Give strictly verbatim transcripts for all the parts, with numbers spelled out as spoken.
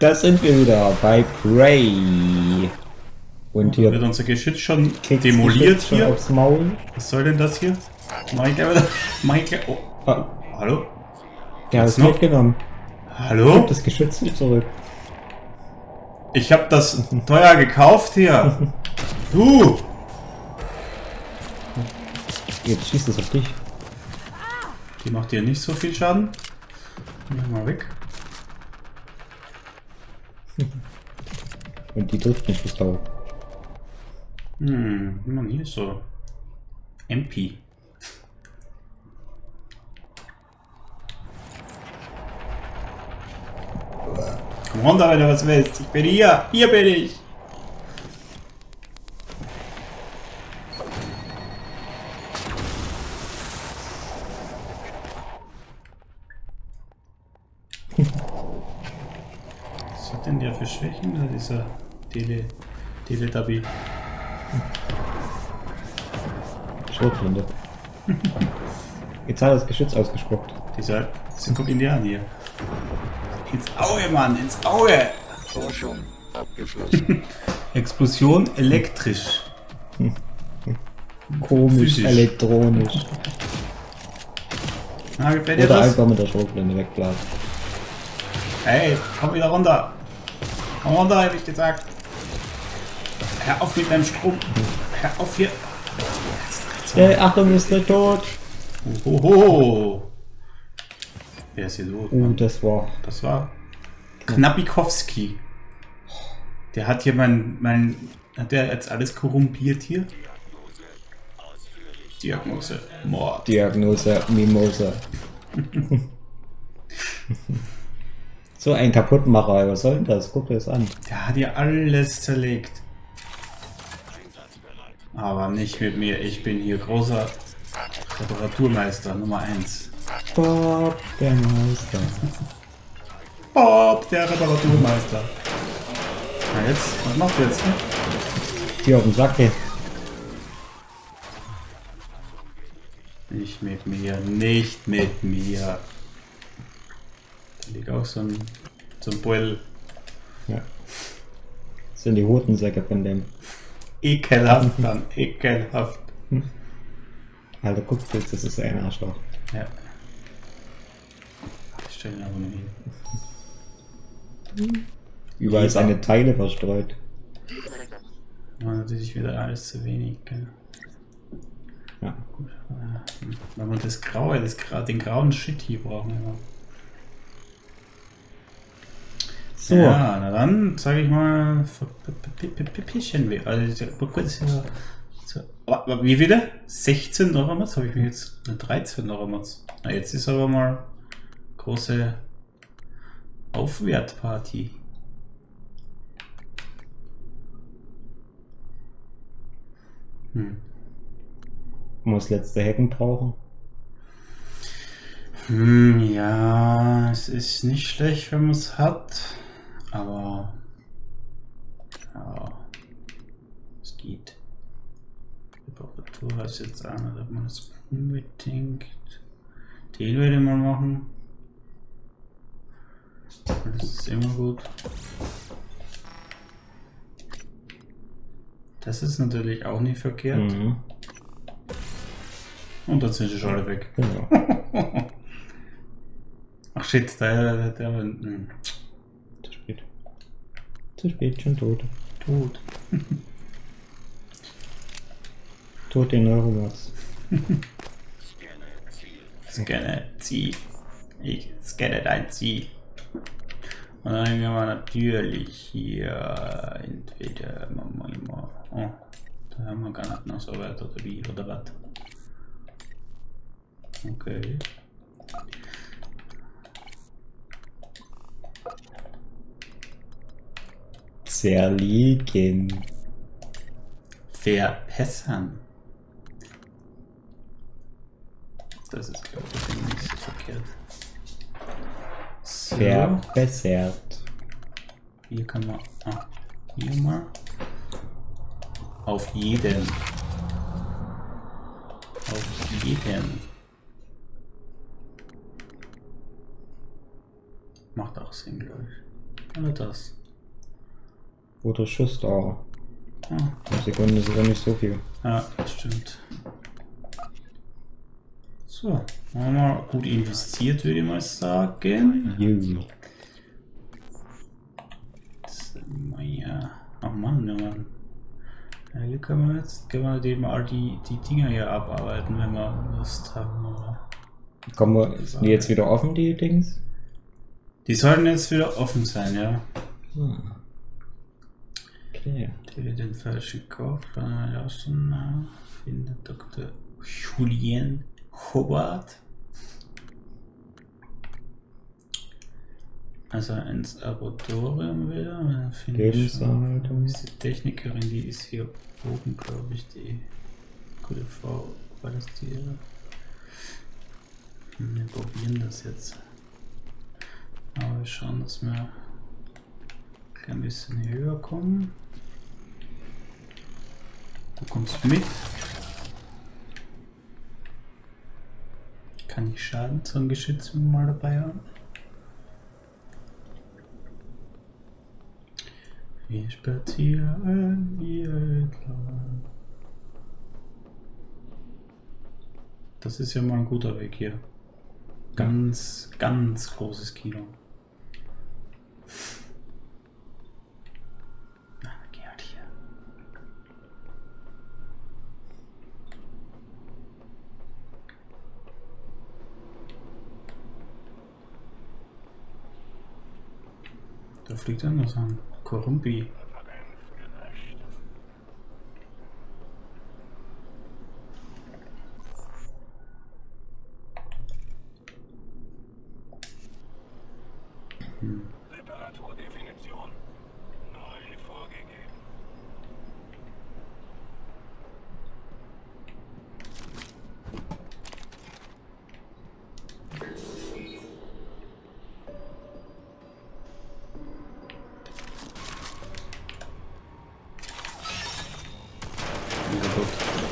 Da sind wir wieder bei Prey. Und hier wird unser Geschütz schon demoliert Geschütz schon hier. Aufs Maul. Was soll denn das hier? Mach ich gleich wieder. Mach ich gleich. Oh. Ah. Hallo? Der hat Geht's es noch? mitgenommen. Hallo? Gib das Geschütz nicht zurück. Ich hab das teuer gekauft hier. Du! Jetzt schießt es auf dich. Die macht dir nicht so viel Schaden. Mach mal weg. Und die trifft nicht bis Tau. Hm, man hier ist so. M P. Komm runter, wenn du was willst. Ich bin hier. Hier bin ich. Was hat denn der für Schwächen, da dieser Tele Teletubby? Schrotflinte. Jetzt hat er das Geschütz ausgespuckt. Dieser, dieser guck ihn dir an hier. Ins Auge, Mann, ins Auge! Forschung abgeschlossen. Explosion elektrisch. Komisch, Physisch. elektronisch. Na, gefällt dir Oder das? einfach mit der Schrotflinte wegblasen. Hey, komm wieder runter. Komm runter, hab ich gesagt. Hör auf mit deinem Strom. Hör auf hier. Hey, Achtung, ist der tot. Ohoho. Wer ist hier so? Uh, das war... Das war Knappikowski. Der hat hier mein, mein, hat der jetzt alles korrumpiert hier? Diagnose, Mord. Diagnose Mimosa. So ein Kaputtmacher, was soll denn das? Guck dir das an. Der hat hier alles zerlegt. Aber nicht mit mir, ich bin hier großer Reparaturmeister Nummer eins. Bob, der Meister. Bob, der Reparaturmeister. Na jetzt, was macht ihr jetzt? Hier auf dem Sack hier. Nicht mit mir, nicht mit mir. Da liegt auch so ein, so ein Beutel. Ja. Das sind die Hodensäcke von dem. Ekelhaft, dann, ekelhaft. Alter, guck jetzt, das ist ein Arschloch. Ja. Ich stelle ihn aber nicht hin. Überall Lieber. seine Teile verstreut. War natürlich wieder alles zu wenig, gell? Ja. Gut. Wenn wir das Graue, das Gra den grauen Shit hier brauchen. Ja. So. Ja, na dann sage ich mal, verpischen wir. Also kurz ja. So. Aber wie wieder? sechzehn Noramats? Habe ich mir jetzt dreizehn Noramats. Na, jetzt ist aber mal große Aufwertparty. Hm. Muss letzte Hecken brauchen. Hm, ja, es ist nicht schlecht, wenn man es hat, aber ja, es geht. Reparatur ist jetzt an, ob man das unbedingt. Den würde ich mal machen. Das ist immer gut. Das ist natürlich auch nicht verkehrt. Mhm. Und dann sind sie schon alle weg. Genau. Ach shit, der, der, der, der Zu spät. Zu spät, schon tot. tot. Tot in Eurowatts. Scanne Ziel. Ich scanne dein Ziel. Und dann gehen wir natürlich hier entweder machen wir immer. Oh, da haben wir gar nicht noch so weit oder wie oder was. Okay. Zerlegen. Verpessern. Das ist, glaube ich, nicht so verkehrt. So. Verbessert. Hier kann man. Ah, hier mal. Auf jeden. Auf jeden. Macht auch Sinn, glaube ich. Oder das? Oder Schuss da. Ah. Eine Sekunde ist aber nicht so viel. Ja, das stimmt. So, haben wir gut investiert, würde ich mal sagen. Juhu. Das, ja. Ach Mann, ja Mann. Ja, hier können wir jetzt können wir eben all die, die Dinger hier abarbeiten, wenn wir Lust haben. Aber Kommen wir, sind die jetzt wieder offen, die Dings? die sollten jetzt wieder offen sein, ja. Hm. Okay. Der den falschen Kopf lassen nach findet Doktor Julien Hobart. Also ins Laboratorium wieder. Lebenserhaltung. Ist die Technikerin, die ist hier oben, glaube ich, die gute Frau. War das die? Wir probieren das jetzt. Aber wir schauen, dass wir ein bisschen höher kommen. Du kommst mit. Kann nicht schaden, so ein Geschütz mal dabei haben. Wir spazieren hier entlang. Das ist ja mal ein guter Weg hier. Ganz, ganz großes Kino. Na, geh halt hier. Da fliegt anders an. Korumpi. Hm. Temperaturdefinition neu vorgegeben. Wieder gut.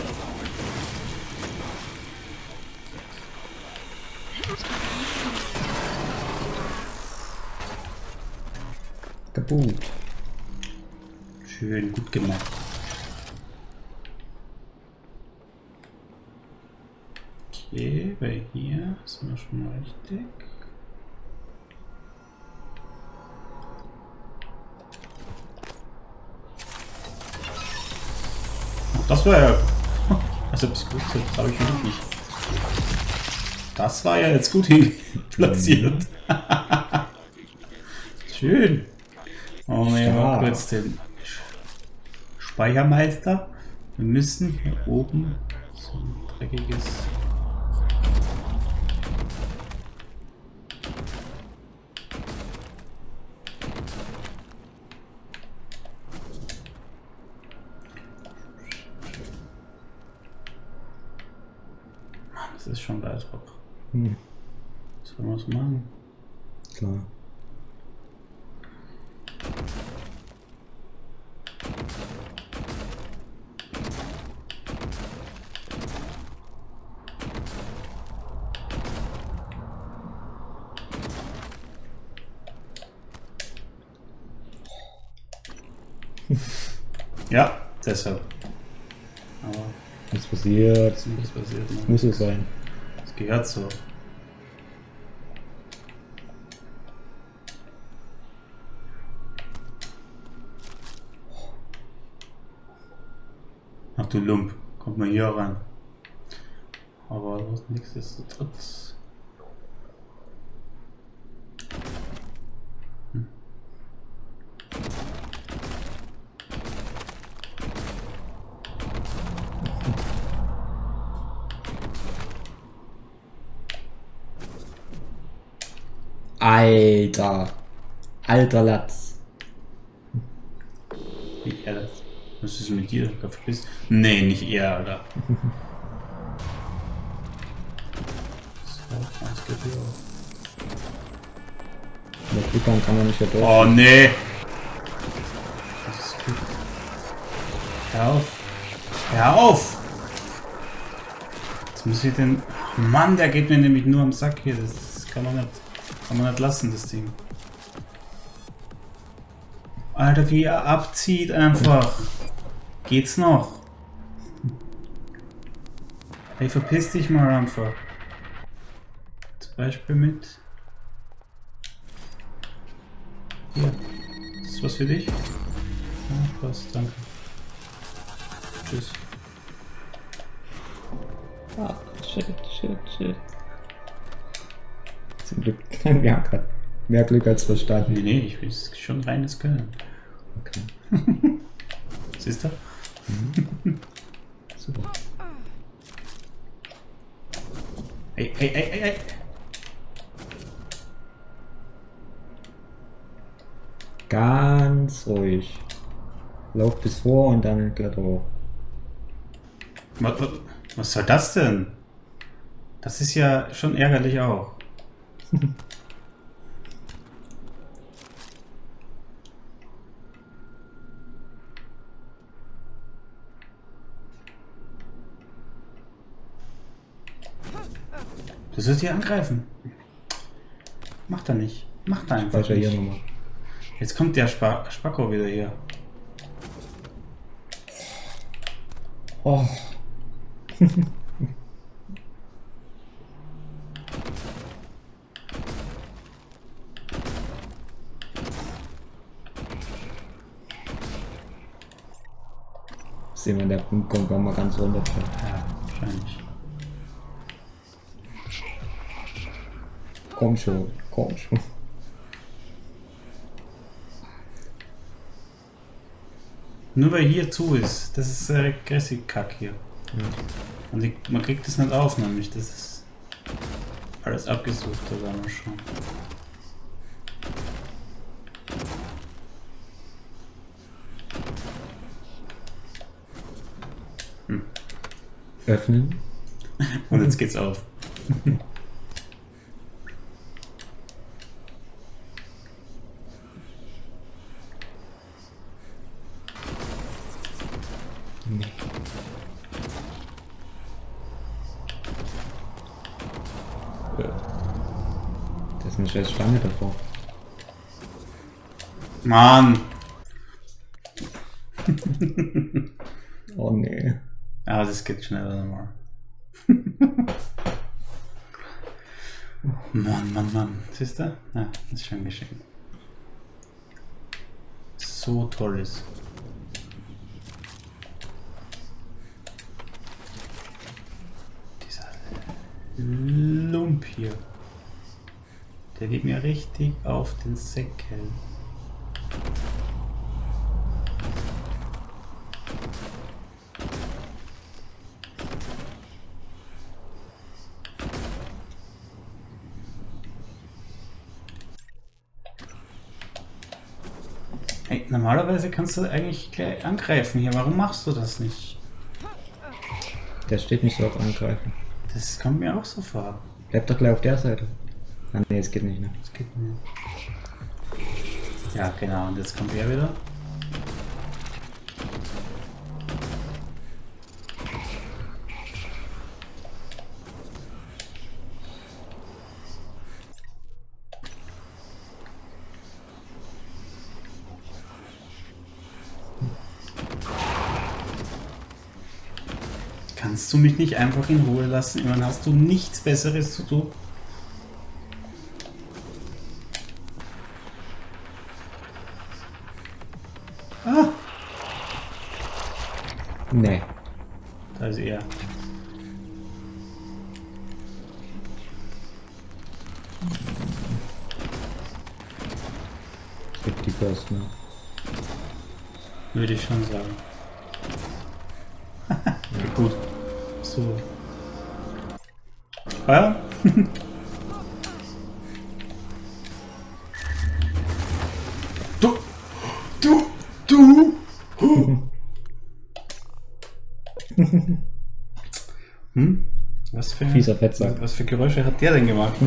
Kaputt. Schön, gut gemacht. Okay, bei hier sind wir schon mal richtig. Ach, das war ja... Also bis gut, das habe ich noch nicht. Das war ja jetzt gut hin platziert. Schön. Machen wir mal kurz den Speichermeister. Wir müssen hier oben so ein dreckiges... Mann, das ist schon weit hoch. Hm. Was wollen wir so machen? Klar. Ja, deshalb. Aber Was passiert? ist nichts passiert. Ne? Muss es sein. Das gehört so. Ach du Lump, kommt mal hier rein. Aber nichtsdestotrotz. Hm. Alter. Alter Latz. Wie er das? Was ist mit dir? Verpisst? Nee, nicht er, Alter. So, was geht hier auf? Mit Klickern kann man nicht mehr durch. Oh nee! Das ist gut. Hör auf! Hör auf! Jetzt muss ich den... Mann, der geht mir nämlich nur am Sack hier. Das kann man nicht, kann man nicht lassen, das Ding. Alter, wie er abzieht einfach. Geht's noch? Hey, verpiss dich mal einfach. Zum Beispiel mit... Hier. Das ist was für dich? Ja, passt, danke. Tschüss. Ah, shit, shit, shit. Zum Glück. Wir haben gerade mehr Glück als Verstand. Nee, nee, ich will schon reines Können. Okay. Siehst du? Mhm. Super. Ey, ey, ey, ey, ey. Ganz ruhig. Lauf bis vor und dann kletter hoch. Was, was, was soll das denn? Das ist ja schon ärgerlich auch. Du sollst hier angreifen. Macht er nicht. Macht er einfach Speicher hier nicht. nochmal. Jetzt kommt der Spa Spacko wieder hier. Oh. Sehen wir, der Punkt kommt, wenn man ganz runterfällt. Ja, wahrscheinlich. Komm schon, komm schon. Nur weil hier zu ist. Das ist äh, grässig Kack hier. Ja. Und die, man kriegt das nicht auf, nämlich. Das ist alles abgesucht, da werden wir schon. Hm. Öffnen. Und jetzt geht's auf. Nee. Das ist eine scheiß Schlange davor. Mann! Oh nee. Aber das geht schneller nochmal. Mann, Mann, Mann. Siehst du? Ja, ist schon geschehen. So toll ist. Dieser Lump hier. Der geht mir richtig auf den Säckel. Hey, normalerweise kannst du eigentlich gleich angreifen hier. Warum machst du das nicht? Der steht nicht so auf Angreifen. Das kommt mir auch so vor. Bleib doch gleich auf der Seite. Ah nee, es geht nicht, ne? Das geht nicht. Ja, genau. Und jetzt kommt er wieder. Kannst du mich nicht einfach in Ruhe lassen? Immerhin hast du nichts Besseres zu tun. Ah! Nee. Da ist er. Kriegt die Burst, ne? Würde ich schon sagen. Okay, gut. So. Ja? Du! Du! Du! Hm? Was für, Fieser Fettsack. was für Geräusche hat der denn gemacht?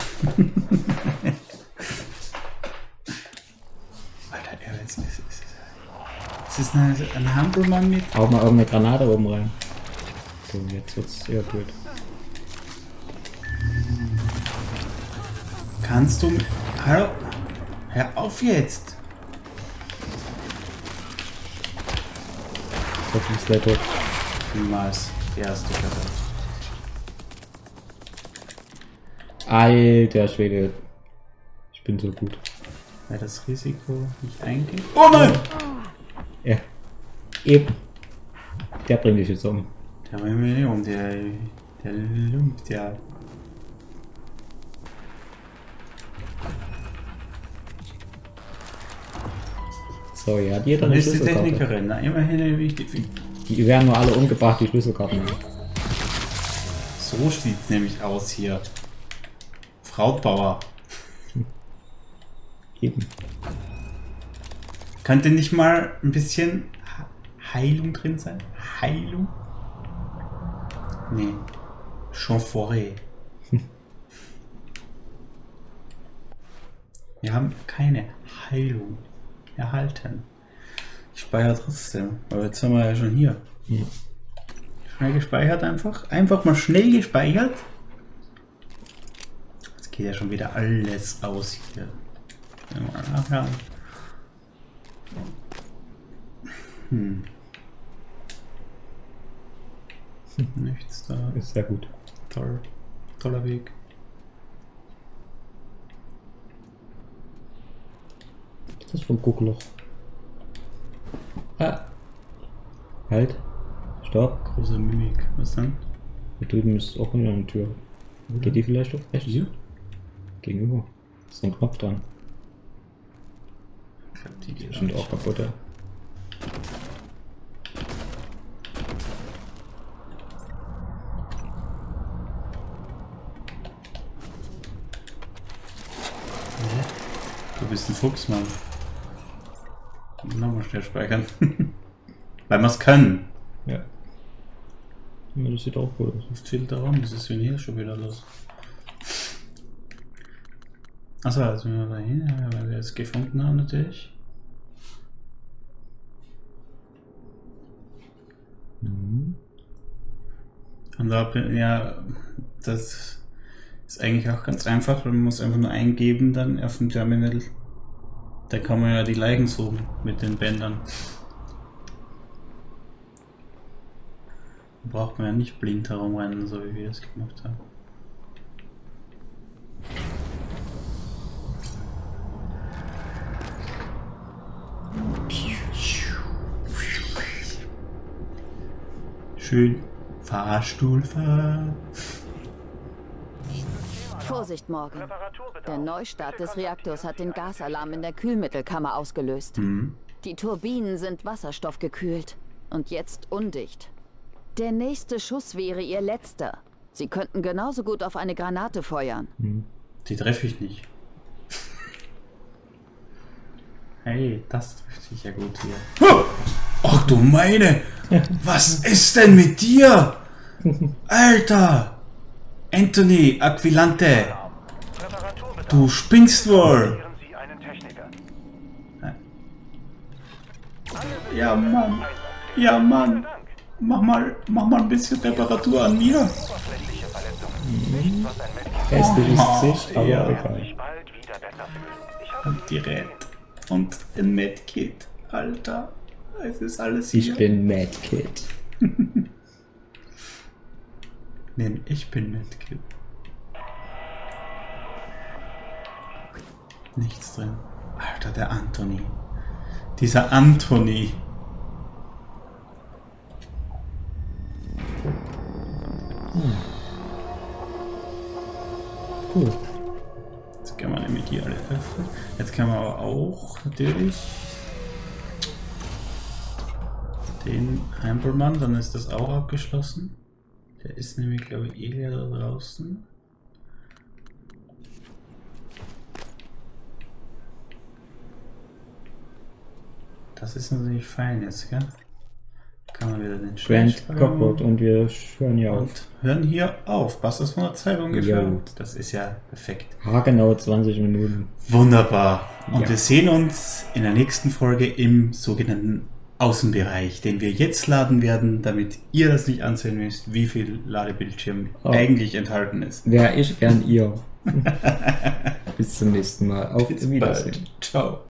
Alter, er ist, ist, ist, ist das eine, ein Hampelmann mit? Auch mal irgendeine Granate oben rein. So, jetzt wird's eher blöd. Kannst du... Hallo? Hör auf jetzt! Hoffentlich ist der tot. Niemals. Der erste Körper. Alter Schwede. Ich bin so gut. Weil das Risiko nicht eingeht. Oh nein! Ja. Eben. Der bringt dich jetzt um. Der bringt mich nicht um. Der, der lumpt ja. So, ja, die hat Du eine bist die Schlüsselkarte. Technikerin, na, immerhin eine wichtige. Die werden nur alle umgebracht, die Schlüsselkarten. So sieht's nämlich aus hier. Brautbauer. Eben. Könnte nicht mal ein bisschen Heilung drin sein? Heilung? Nee. Champforé. Wir haben keine Heilung erhalten. Ich speichere trotzdem. Aber jetzt sind wir ja schon hier. Ja. Schnell gespeichert einfach. Einfach mal schnell gespeichert. Jetzt geht ja schon wieder alles aus hier. Mal nachher. Hm. Nichts da. Ist sehr gut. Toll. Toller Weg. Das ist vom Guckloch. Ah. Halt. Stopp. Große Mimik. Was dann? Da drüben ist auch wieder eine Tür. Geht die vielleicht auf rechts? Hier? Gegenüber. Ist so ein Knopf dran. Ich glaub, die geht Bestimmt auch auch kaputt, ja. Du bist ein Fuchs, Mann. Nochmal schnell speichern. Weil wir es können. Ja. Ja, das sieht auch gut aus. Filter rum, das ist hier schon wieder los. Achso, jetzt sind wir da hin, weil wir es gefunden haben natürlich. Mhm. Und da bin, ja, das ist eigentlich auch ganz einfach. Man muss einfach nur eingeben dann auf dem Terminal. Da kann man ja die Leichen suchen mit den Bändern. Da braucht man ja nicht blind herumrennen, so wie wir es gemacht haben. Schön Fahrstuhlfahrt. Vorsicht, Morgan. Der Neustart des Reaktors hat den Gasalarm in der Kühlmittelkammer ausgelöst. Mhm. Die Turbinen sind wasserstoffgekühlt und jetzt undicht. Der nächste Schuss wäre ihr letzter. Sie könnten genauso gut auf eine Granate feuern. Mhm. Die treffe ich nicht. Hey, das trifft sich ja gut hier. Ach du meine! Was ist denn mit dir? Alter! Anthony Aquilante! Du spinnst wohl! Ja Mann! Ja Mann! Mach mal, mach mal ein bisschen Reparatur an mir! Hässliches Gesicht, aber ja. egal. Und Gerät. Und ein Medkit. Alter. Es ist alles hier. Ich bin Medkit. Nein, ich bin Medkit. Nichts drin. Alter, der Anthony. Dieser Anthony. Hm. Cool. Jetzt kann man nämlich die alle öffnen. Jetzt kann man aber auch natürlich den Hampelmann, dann ist das auch abgeschlossen. Der ist nämlich, glaube ich, eh da draußen. Das ist natürlich fein jetzt, gell? Kann man wieder den Grant Cockwood und wir hören hier auf. Und hören hier auf. Passt das von der Zeit ungefähr? Jo. Das ist ja perfekt. Haargenau zwanzig Minuten. Wunderbar. Und Ja. wir sehen uns in der nächsten Folge im sogenannten Außenbereich, den wir jetzt laden werden, damit ihr das nicht ansehen müsst, wie viel Ladebildschirm Oh. eigentlich enthalten ist. Wer ich, gern ihr. Bis zum nächsten Mal. Auf Bis Wiedersehen. bald. Ciao.